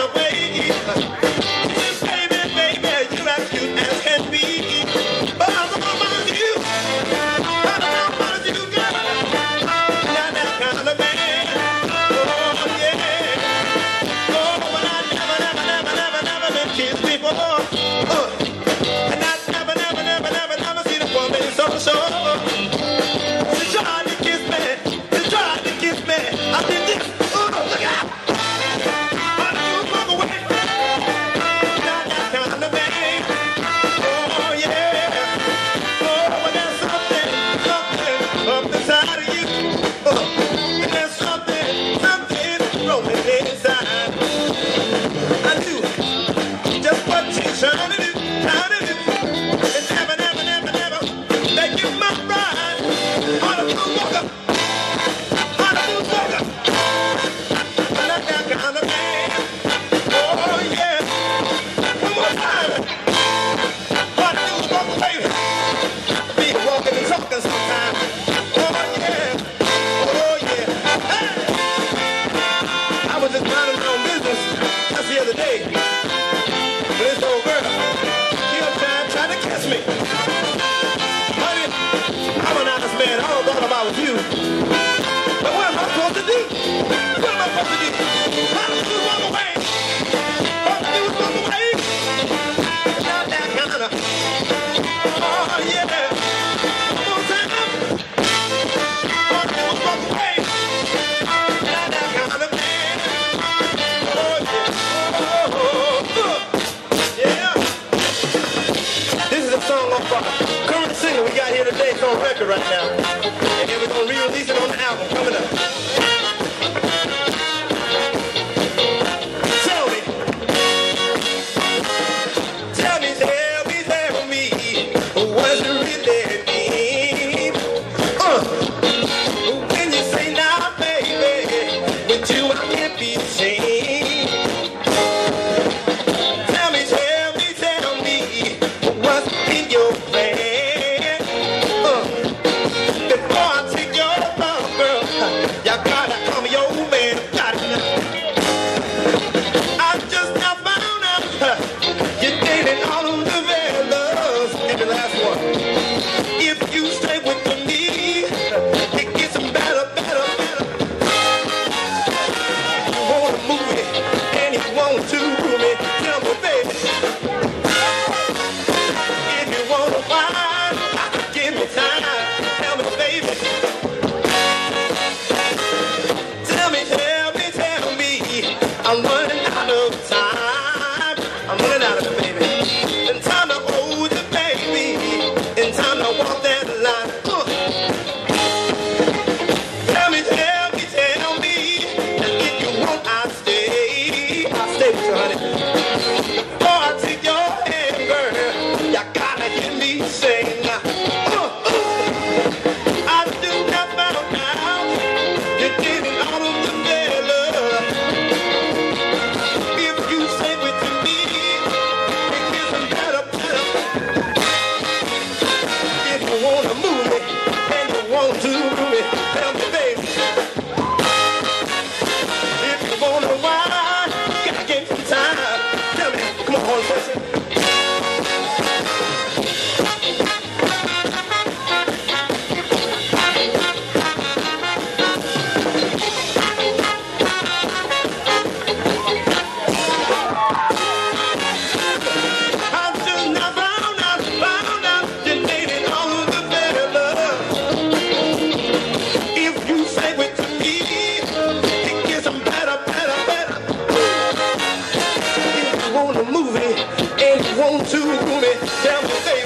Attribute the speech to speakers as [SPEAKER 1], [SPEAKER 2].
[SPEAKER 1] Current single we got here today, it's on record right now. And then we're going to re-release it on the album coming up. Tell me, what's it really mean? When you say now, baby, with you I can't be seen. Tell me, what's in your plan? Before I take your love, girl, you gotta call me old man. I just now found out you're dating all of the fellas. And the last one. If you stay with me, it gets better. You wanna move it, and you want to move it. Tell me, baby. If you wanna wine, I can give me time. Tell me, baby. Tell me. I'm running out of time. I'm running out of it, baby. And time to hold you, baby. And time to walk that line. Tell me. And if you want, I'll stay with you, honey. Before I take your hand, girl, you gotta hear me sing. I do not found out you're getting all of the fellas. If you stay with me, it gets better. If you wanna move it, and you want to move it, tell me, baby. If you wanna wine, gotta get some time. Tell me, come on, listen. I just now found out you're dating all of the fellas. If you stay with me, it gets better. If you wanna move it and you want to move it, tell me, baby.